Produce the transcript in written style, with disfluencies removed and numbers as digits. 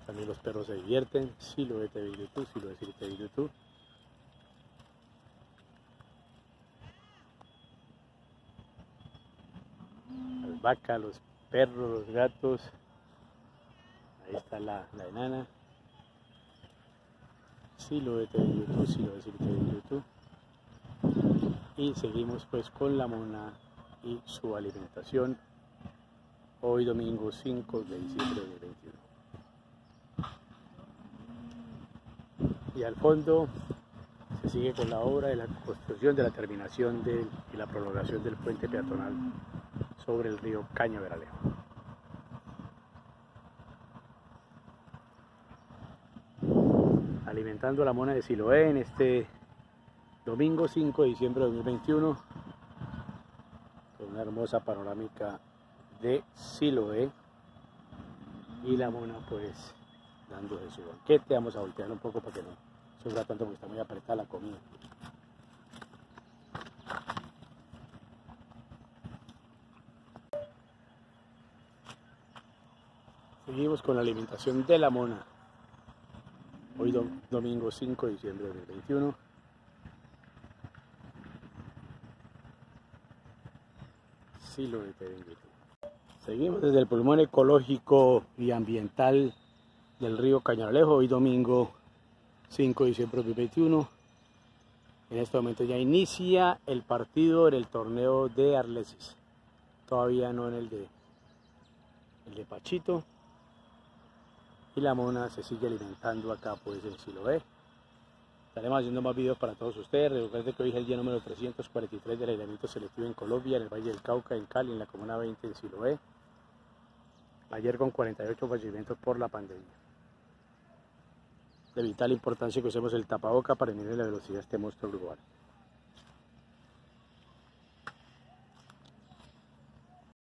También los perros se divierten. Siloé TV YouTube, Siloé TV YouTube. Las vacas, los perros, los gatos. Ahí está la enana. Siloé TV YouTube, Siloé TV YouTube. Y seguimos pues con la mona y su alimentación. Hoy domingo 5 de diciembre de 2021. Y al fondo se sigue con la obra de la construcción de la terminación y la prolongación del puente peatonal sobre el río Cañaveralejo. Alimentando a la mona de Siloé en este domingo 5 de diciembre de 2021 con una hermosa panorámica de Siloé y la mona pues dándose su banquete. Vamos a voltear un poco para que no sufra tanto porque está muy apretada la comida. Seguimos con la alimentación de la mona. Hoy domingo 5 de diciembre de 2021. Siloé TV YouTube. Seguimos desde el pulmón ecológico y ambiental del río Cañaveralejo. Hoy domingo 5 de diciembre de 2021. En este momento ya inicia el partido en el torneo de Arlesis. Todavía no en el de Pachito. Y la mona se sigue alimentando acá pues en Siloé. Estaremos haciendo más videos para todos ustedes. Recuerden que hoy es el día número 343 del aislamiento selectivo en Colombia, en el Valle del Cauca, en Cali, en la Comuna 20 en Siloé. Ayer con 48 fallecimientos por la pandemia. De vital importancia que usemos el tapaboca para disminuir la velocidad de este monstruo global.